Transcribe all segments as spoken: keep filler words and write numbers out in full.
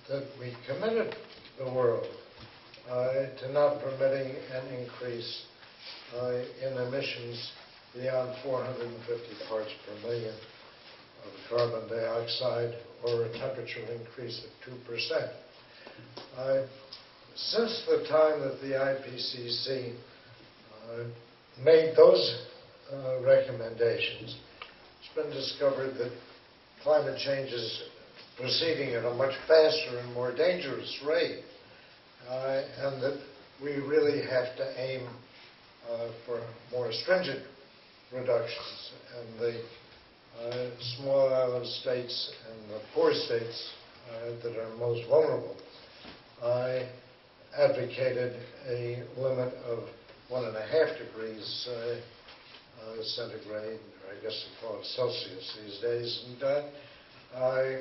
that we committed the world uh, to not permitting an increase uh, in emissions beyond four hundred fifty parts per million of carbon dioxide, or a temperature increase of two percent. Uh, since the time that the I P C C uh, made those uh, recommendations, it's been discovered that climate change is proceeding at a much faster and more dangerous rate, uh, and that we really have to aim uh, for more stringent reductions. And the uh, small island states and the poor states uh, that are most vulnerable, I advocated a limit of one and a half degrees uh, uh, centigrade, or I guess they call it Celsius these days, and uh, I,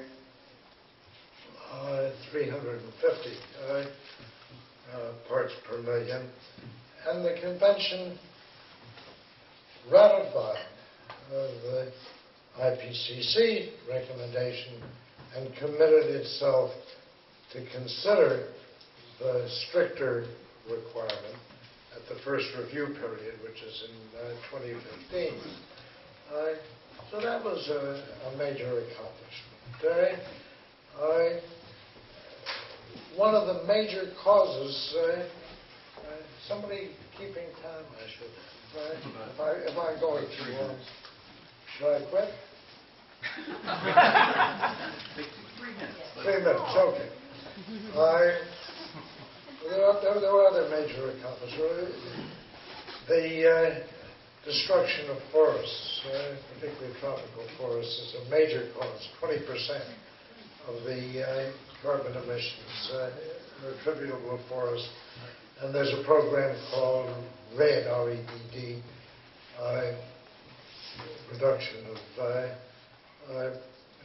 uh, three hundred fifty uh, uh, parts per million, and the convention ratified uh, the I P C C recommendation and committed itself to consider the stricter requirement at the first review period, which is in uh, twenty fifteen. Uh, so that was a, a major accomplishment. Uh, I, one of the major causes, uh, uh, somebody keeping time, I should, right? If, I, if I'm going too long, should I quit? Three minutes. Three minutes, okay. I, there, are, there, there were other major accomplishments. The uh, destruction of forests, uh, particularly tropical forests, is a major cause. twenty percent of the uh, carbon emissions uh, are attributable to forests. And there's a program called RED, R E D D, uh, reduction of uh, uh, uh,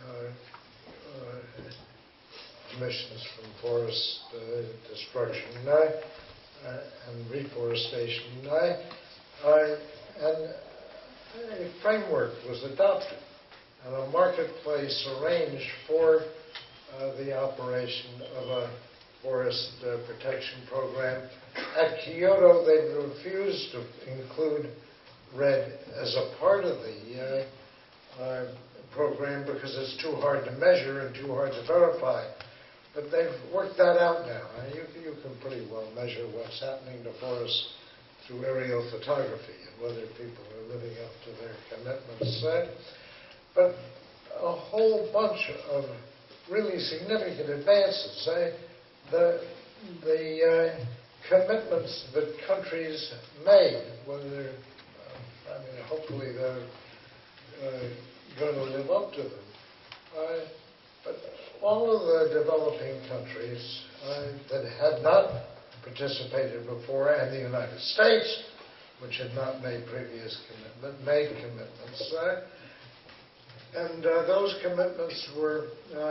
uh, emissions from forest uh, destruction uh, uh, and reforestation. Uh, uh, and a framework was adopted and a marketplace arranged for uh, the operation of a forest uh, protection program. At Kyoto, they refused to include RED as a part of the uh, uh, program because it's too hard to measure and too hard to verify. But they've worked that out now. Uh, you, you can pretty well measure what's happening to forests through aerial photography and whether people are living up to their commitments. Uh, but a whole bunch of really significant advances. Uh, the the uh, commitments that countries made, whether, uh, I mean, hopefully they're uh, going to live up to them. Uh, but all of the developing countries uh, that had not participated before, and the United States, which had not made previous commitment, made commitments. Uh, and uh, those commitments were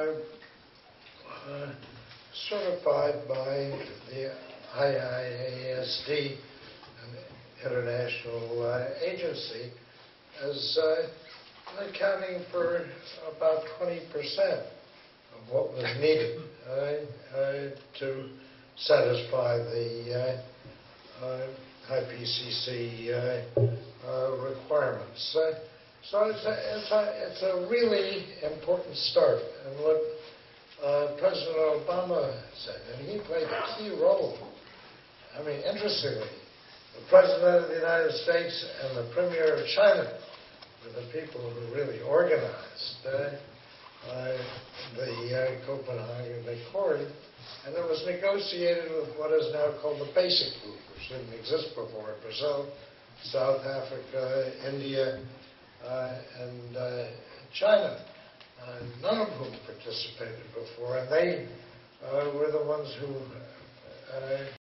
uh, uh, certified by the I I A S D, an international uh, agency, as uh, accounting for about twenty percent of what was needed uh, uh, to satisfy the uh, uh, I P C C uh, uh, requirements. Uh, so it's a, it's, a, it's a really important start. And what uh, President Obama said, and he played a key role. I mean, interestingly, the President of the United States and the Premier of China were the people who really organized uh, uh, the uh, Copenhagen Accord, and it was negotiated with what is now called the BASIC group, which didn't exist before: Brazil, South Africa, India, uh, and uh, China, uh, none of whom participated before, and they uh, were the ones who uh,